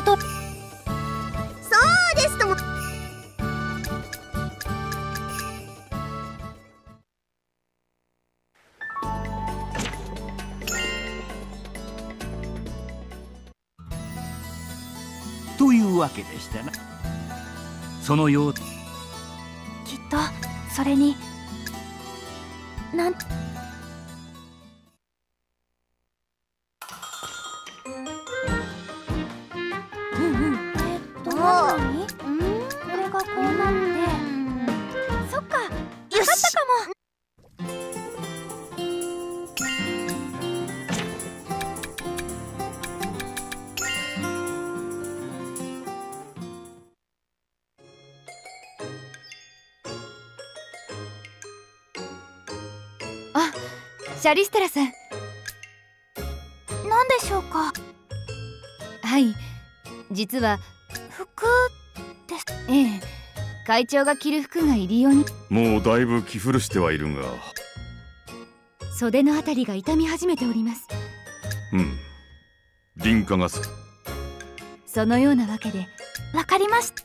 あと、そうですとも。 というわけでしたな。そのよう。 きっとそれになん何？これがこうなって、そっか、わかったかも。 あ、シャリステラさん。 何でしょうか。 はい、実は服です。 ええ、会長が着る服が入り用に。 もうだいぶ着古してはいるが、 袖のあたりが痛み始めております。 輪郭がそのようなわけで。 わかりました。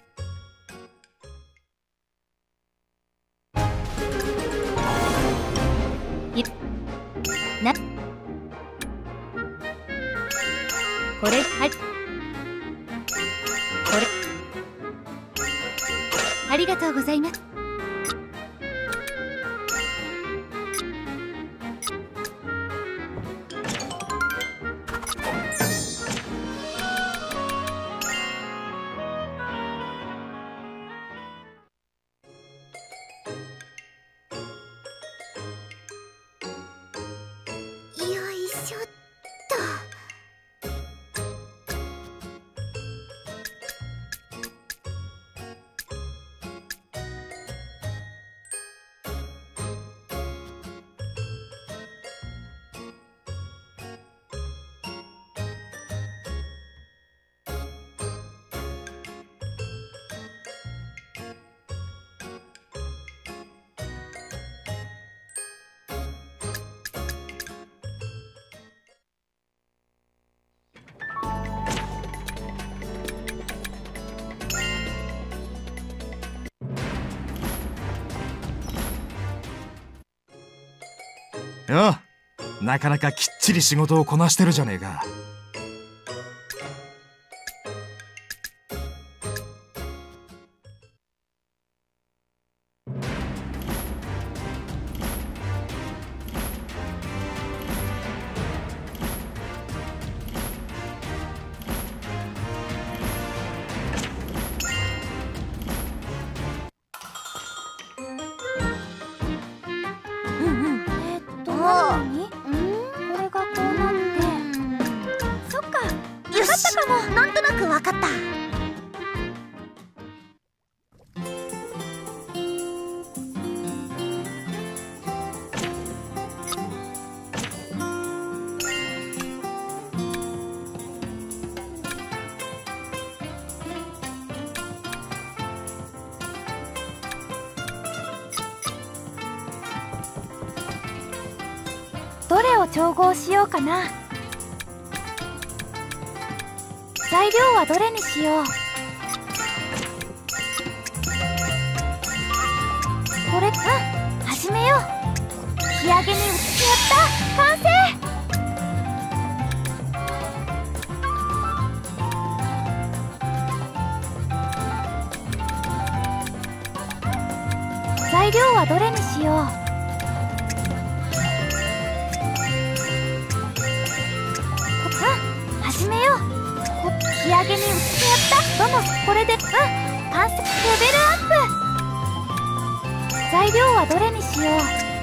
これ、はい、これ、ありがとうございます。 よいしょっと。 よう、なかなかきっちり仕事をこなしてるじゃねえか。 何？これがこうなって、そっか、わかったかも。なんとなくわかった。どれを調合しようかな。材料はどれにしよう。これ、始めよう。仕上げに移しやった。完成。材料はどれにしよう。始めよう。仕上げに移しやった。これで、完成。レベルアップ。材料はどれにしよう。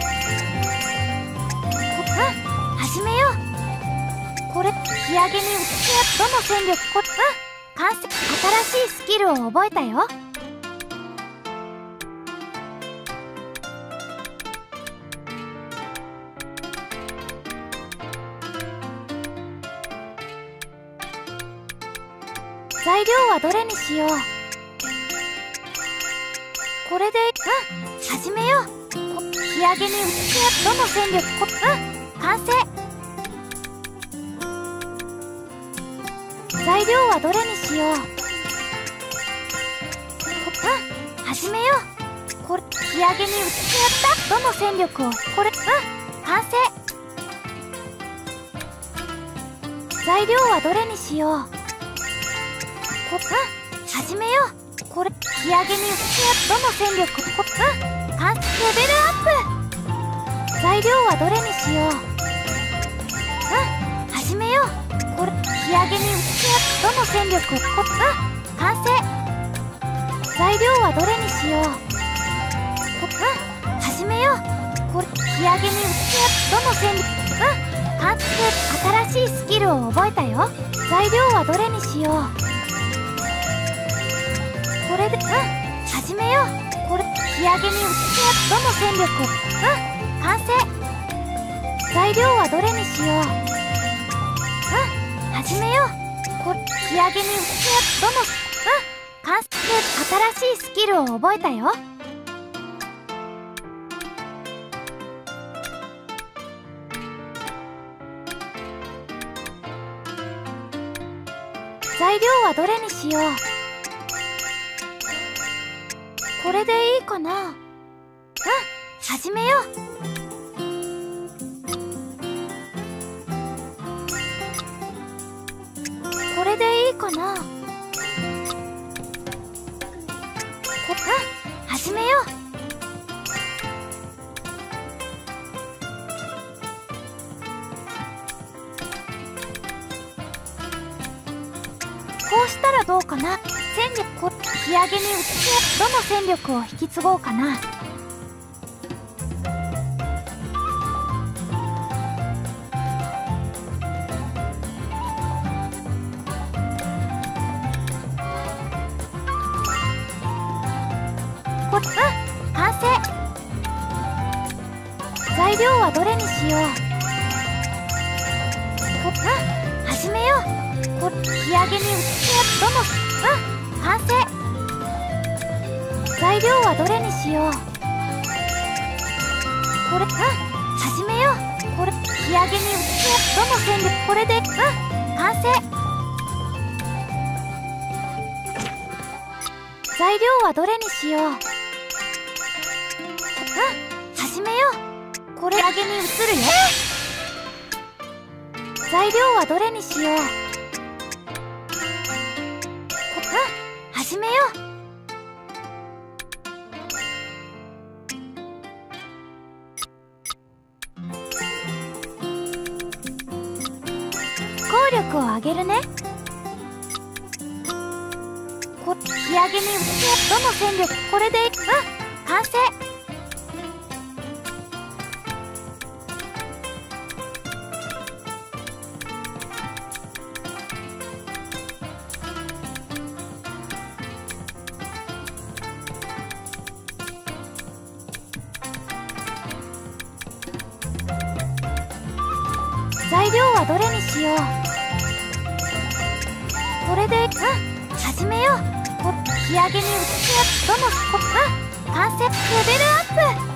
始めよう。これ、仕上げに移しやった。戦力、完成。新しいスキルを覚えたよ。材料はどれにしよう。これで、始めよう。仕上げに移しやった。戦力、完成。 材料はどれにしよう。始めよう。これ仕上げに移しやった。どの戦力をこれ完成。材料はどれにしよう。始めよう。これ仕上げに移しやどの戦力完成。レベルアップ。材料はどれにしよう。始めよう。これ仕上げに移しやどの戦力完成。材料はどれにしよう。始めよう。これ仕上げに移しやどの戦力完成。新しいスキルを覚えたよ。材料はどれにしよう。これで始めよう。これ仕上げに移しやどの戦力完成。材料はどれにしよう。始めよう。これ仕上げに移しやどの完成。新しいスキルを覚えたよ。材料はどれにしよう。これでいいかな。始めよう。これでいいかな。始めよう。こうしたらどうかな。戦力仕上げに移しどの戦力を引き継ごうかな。完成。材料はどれにしよう。始めよう。仕上げに移しどの完成。材料はどれにしよう。始めよう。これ仕上げに移しどの戦力これで完成。材料はどれにしよう。始めよう。これ仕上げに移るよ。材料はどれにしよう。始めよう。効力を上げるね。仕上げに移しどの戦力これで完成。材料はどれにしよう。これで始めよう。仕上げに移しどの完成。レベルアップ。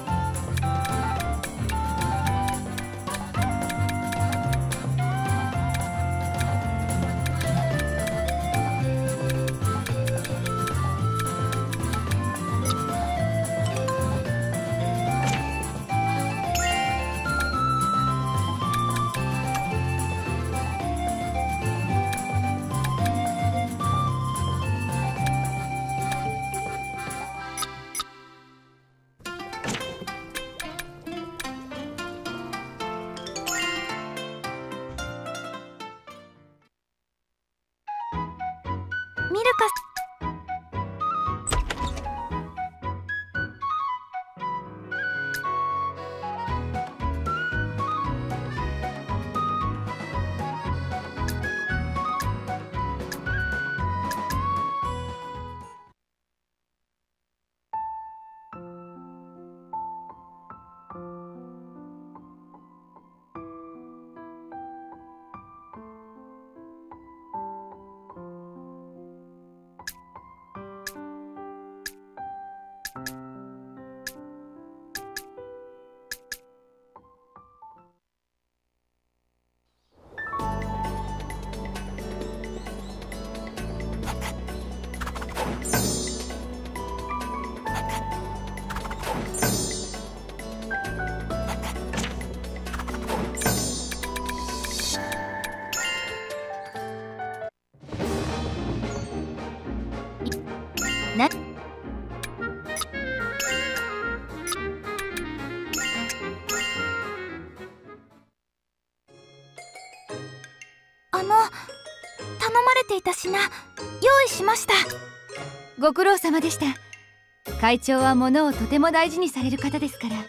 頼まれていた品用意しました。 ご苦労様でした。会長は物をとても大事にされる方ですから。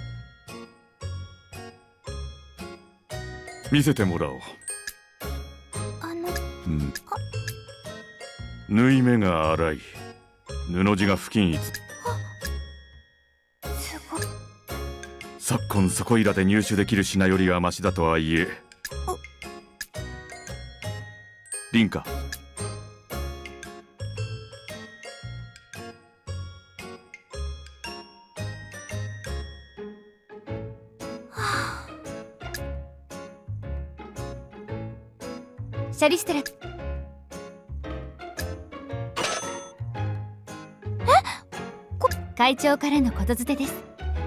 見せてもらおう。縫い目が粗い。布地が不均一。 すごい。 昨今そこいらで入手できる品よりはマシだとはいえ。凛花、 シャリステラ。会長からのことづてです。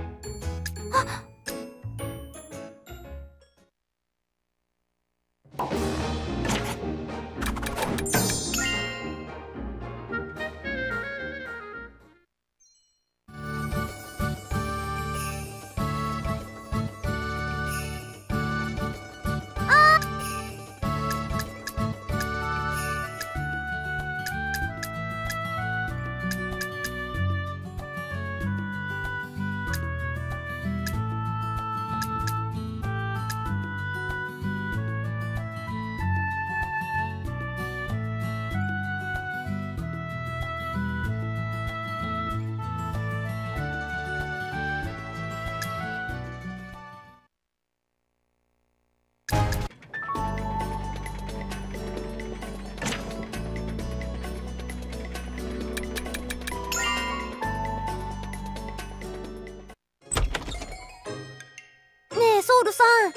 ソウルさん。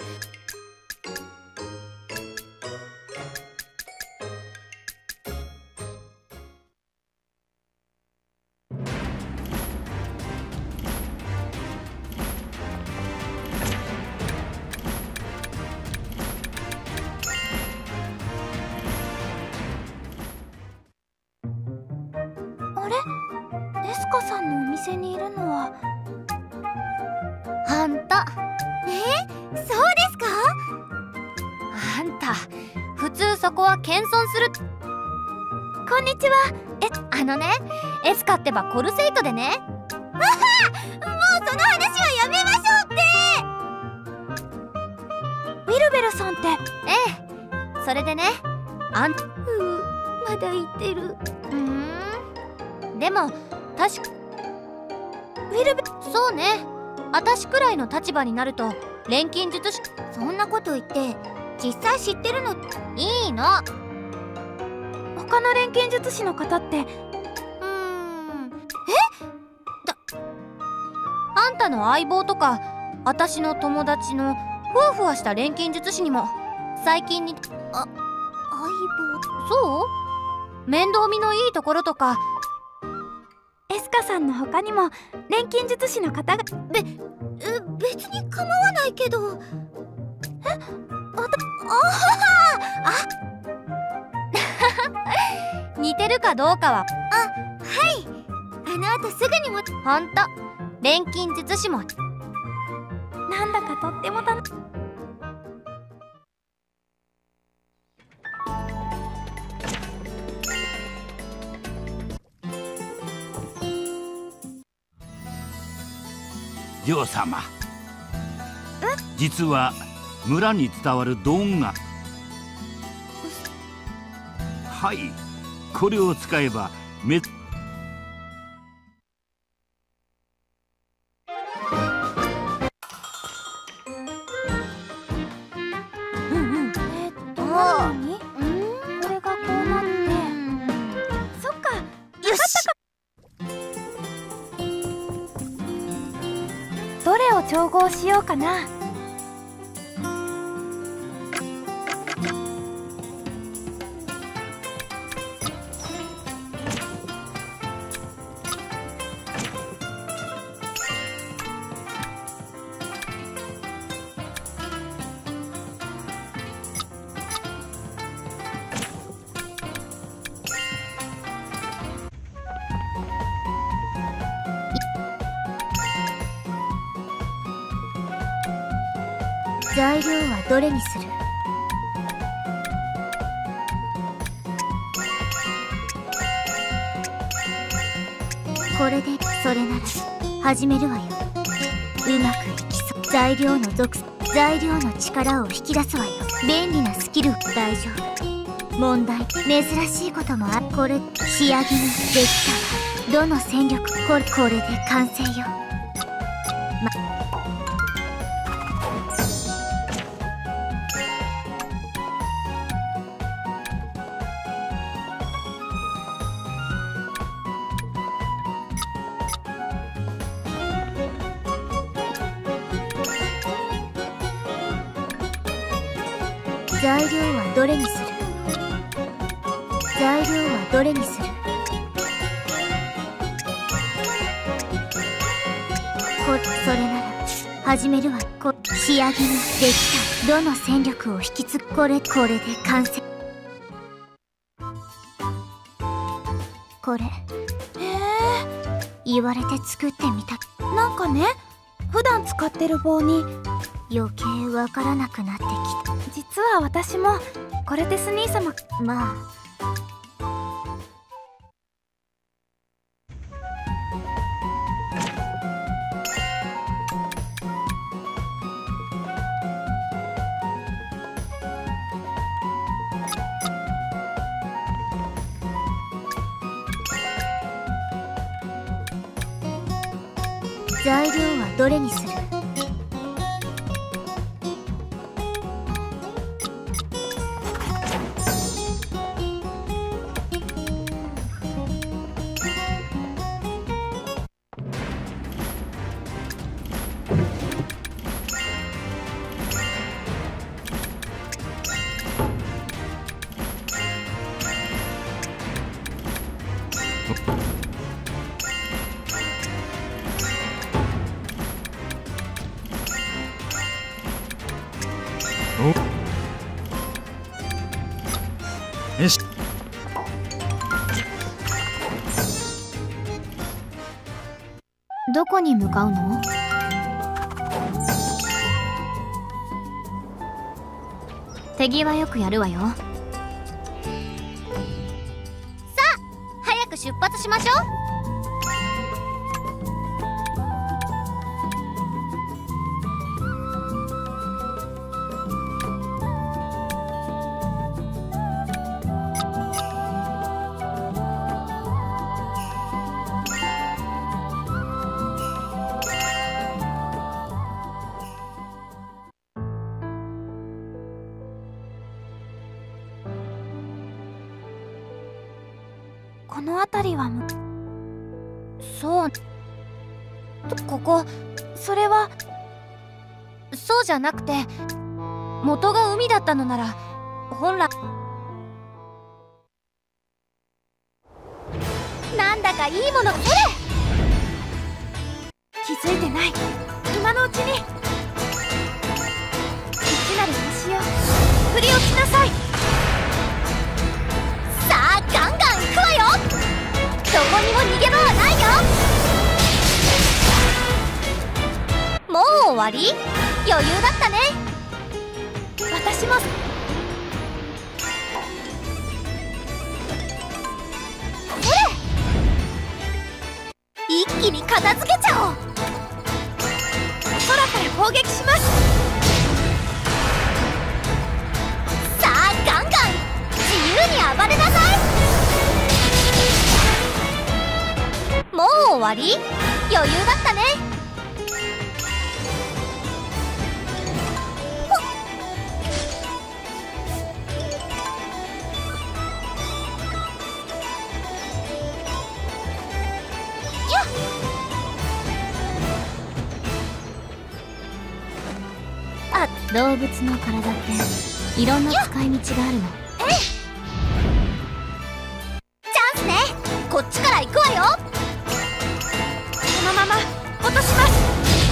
あれ？エスカさんのお店にいるのはあんた。そうですか？あんた、普通そこは謙遜する。こんにちは。エスカってばコルセイトでね。もうその話はやめましょうって。ウィルベルさんって。それでね、まだ言ってる。でも確かウィルベル、そうね。私くらいの立場になると錬金術師。そんなこと言って実際知ってるの？いいの。他の錬金術師の方ってあんたの相棒とか私の友達のふわふわした錬金術師にも最近に相棒。そう？面倒見のいいところとか。エスカさんの他にも錬金術師の方が。別に構わないけど。似てるかどうかは。はい。あの後すぐにも。ほんと錬金術師もなんだかとっても楽しい。 ジョー様、実は村に伝わる道具が。はい、これを使えば何？これがこうなって。そっか。よし。どれを調合しようかな。材料はどれにする？ これでそれなら始めるわよ。うまくいきそう。材料の力を引き出すわよ。便利なスキル。大丈夫。問題珍しいこともある。これ仕上げにできたわ。どの戦力これで完成よ。材料はどれにする？材料はどれにする？それなら始めるわ。仕上げにできた。どの戦力を引き継ぐ？これで完成。これ言われて作ってみた。 なんかね、普段使ってる棒に余計わからなくなってきた。 実は私もこれでス兄様。 まあ材料はどれにする？ よし。 どこに向かうの？手際よくやるわよ。さあ早く出発しましょう。 この辺りはそう。ここそれはそうじゃなくて、元が海だったのなら本来。なんだかいいもの。それ気づいてない。今のうちにいきなる虫よ、振り落ちなさい。 さあガンガン行くわよ。どこにも逃げ場はないよ。もう終わり？余裕だったね。 私も一気に片付けちゃおう。 空から攻撃します。 さあガンガン自由に暴れなさい。もう終わり？余裕だったね。動物の体っていろんな使い道があるの。チャンスね。こっちから行くわよ。 このまま落とします。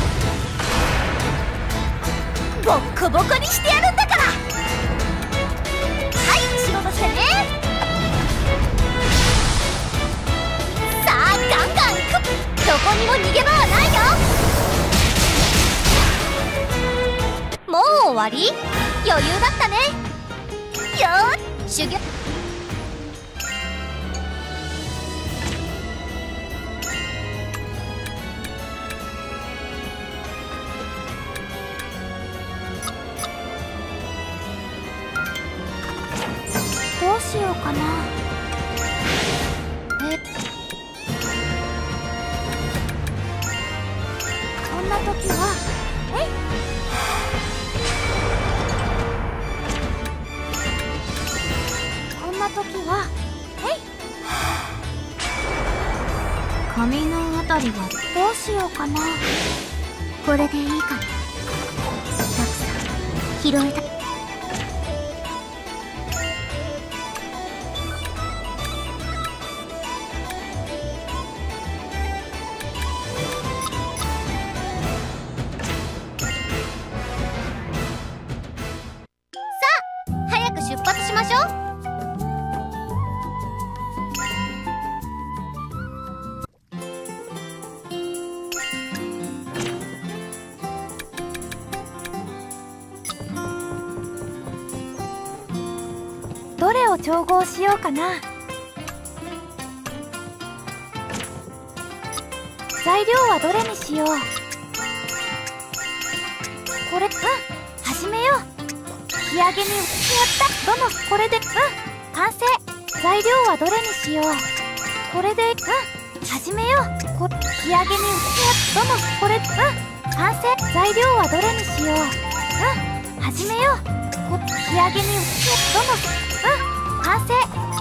ボッコボコにしてやるんだから。はい、仕事してね。さあガンガン行く。どこにも逃げ場はないよ。もう終わり？余裕だったね。よーし、修行。 かな。こんな時はこんな時は髪のあたりはどうしようかな。これでいいかな。たくさん拾えた。早く出発しましょう。どれを調合しようかな。材料はどれにしよう。これ始めよう。仕上げにやった。これで完成。材料はどれにしよう。これで始めよう。仕上げにこれ完成。材料はどれにしよう。始めよう。仕上げに完成。